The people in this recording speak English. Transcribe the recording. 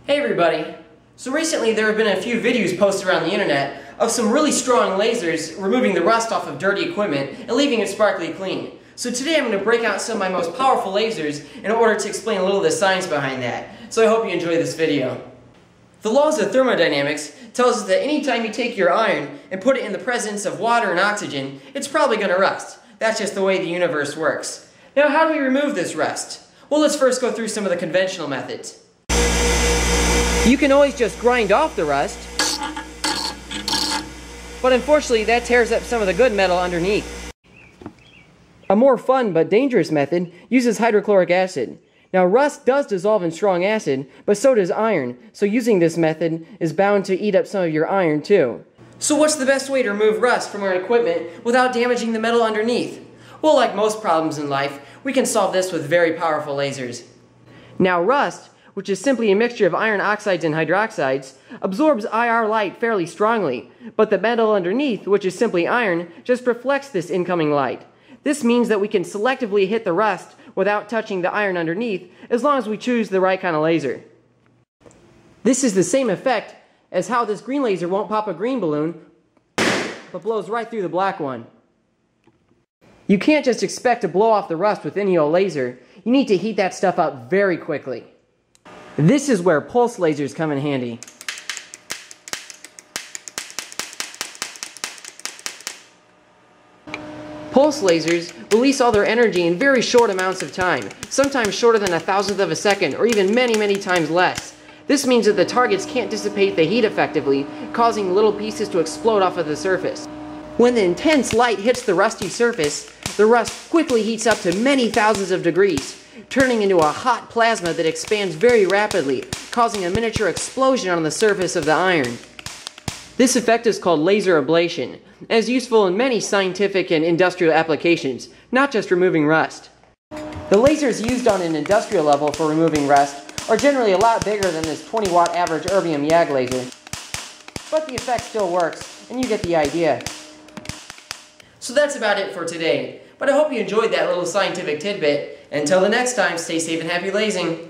Hey everybody! So recently there have been a few videos posted around the internet of some really strong lasers removing the rust off of dirty equipment and leaving it sparkly clean. So today I'm going to break out some of my most powerful lasers in order to explain a little of the science behind that. So I hope you enjoy this video. The laws of thermodynamics tells us that anytime you take your iron and put it in the presence of water and oxygen, it's probably going to rust. That's just the way the universe works. Now how do we remove this rust? Well, let's first go through some of the conventional methods. You can always just grind off the rust, but unfortunately that tears up some of the good metal underneath. A more fun but dangerous method uses hydrochloric acid. Now rust does dissolve in strong acid, but so does iron, so using this method is bound to eat up some of your iron too. So what's the best way to remove rust from our equipment without damaging the metal underneath? Well, like most problems in life, we can solve this with very powerful lasers. Now rust, which is simply a mixture of iron oxides and hydroxides, absorbs IR light fairly strongly, but the metal underneath, which is simply iron, just reflects this incoming light. This means that we can selectively hit the rust without touching the iron underneath, as long as we choose the right kind of laser. This is the same effect as how this green laser won't pop a green balloon, but blows right through the black one. You can't just expect to blow off the rust with any old laser. You need to heat that stuff up very quickly. This is where pulse lasers come in handy. Pulse lasers release all their energy in very short amounts of time, sometimes shorter than 1,000th of a second, or even many times less. This means that the targets can't dissipate the heat effectively, causing little pieces to explode off of the surface. When the intense light hits the rusty surface, the rust quickly heats up to many thousands of degrees, turning into a hot plasma that expands very rapidly, causing a miniature explosion on the surface of the iron. This effect is called laser ablation, and is useful in many scientific and industrial applications, not just removing rust. The lasers used on an industrial level for removing rust are generally a lot bigger than this 20-watt average erbium YAG laser, but the effect still works, and you get the idea. So that's about it for today, but I hope you enjoyed that little scientific tidbit. Until the next time, stay safe and happy lasing.